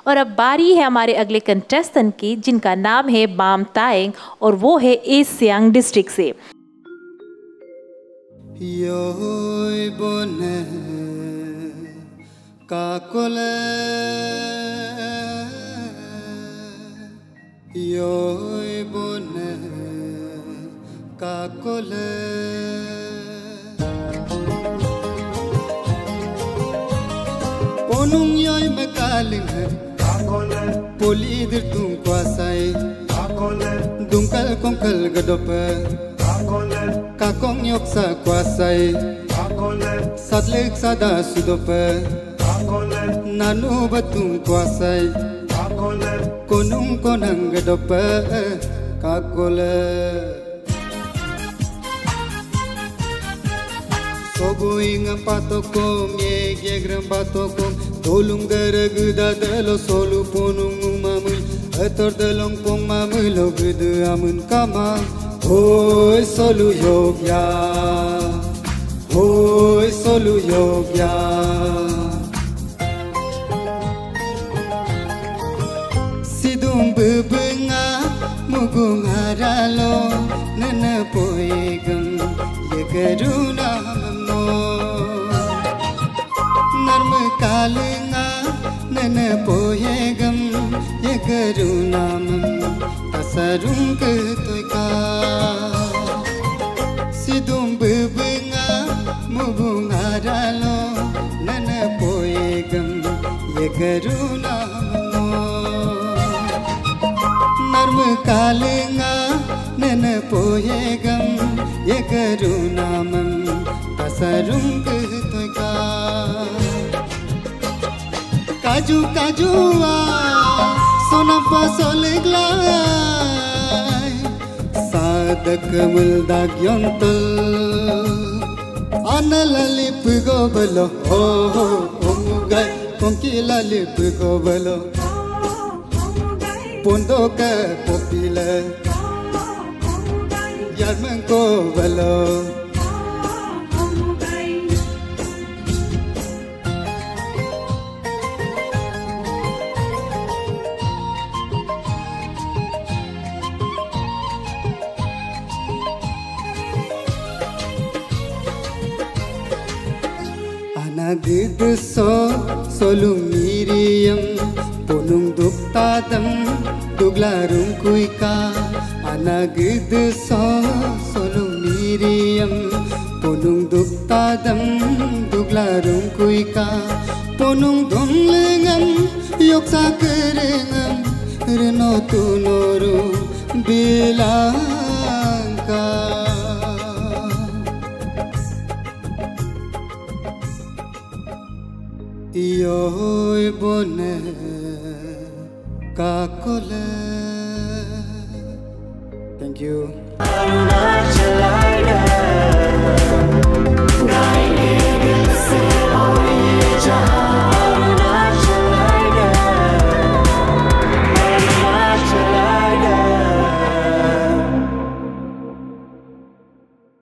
और अब बारी है हमारे अगले कंटेस्टेंट की, जिनका नाम है बाम ताएंग और वो है ईस्ट सियांग डिस्ट्रिक्ट से। योय बोने काकोले योय बोने काकोले ponung yoy mekaling kakole polidir tung kwasai kakole dungkal kongkal gadope kakole kakong yoksa kwasai kakole sadlek sada sudope kakole nanu batung kwasai kakole konung konang gadope kakole Sobuing patokom ye gram patokom tolung garagda dalo solu ponung mamul ator dalong pong mamul ogd amun kama hoy solu yogya sidum bebenga mugung haralo nana poegam ye karuna नर्म Kalinga none पोयेगम ये करुणाम तसरुंग तुका सिदुम बिबिंगा मुबुंगा रालो none पोयेगम ये करुणाम नर्म Kalinga none पोयेगम ये करुणाम तसरुंग तुका Kaju kajua sona pasoleglai sadak muldag yontel analalip gobalo ho omugai konkila lip gobalo pondo ka popila yarman gobalo Nagid solu miriam ponung duktadam duglarum kuika anagid solu miriam ponung duktadam duglarum kuika ponung donglengam yoksa kerengam reno tunoru bilangka Yoy bone kakole. Thank you.